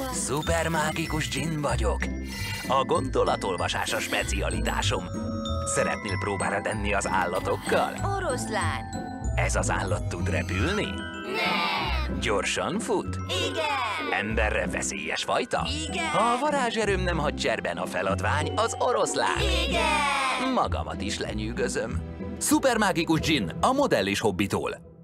Szupermágikus dzsinn vagyok. A gondolatolvasás a specialitásom. Szeretnél próbára tenni az állatokkal? Oroszlán. Ez az állat tud repülni? Nem. Gyorsan fut? Igen. Emberre veszélyes fajta? Igen. Ha a varázserőm nem hagy cserben a feladvány, az oroszlán. Igen. Magamat is lenyűgözöm. Szupermágikus dzsinn a Modell és Hobbitól.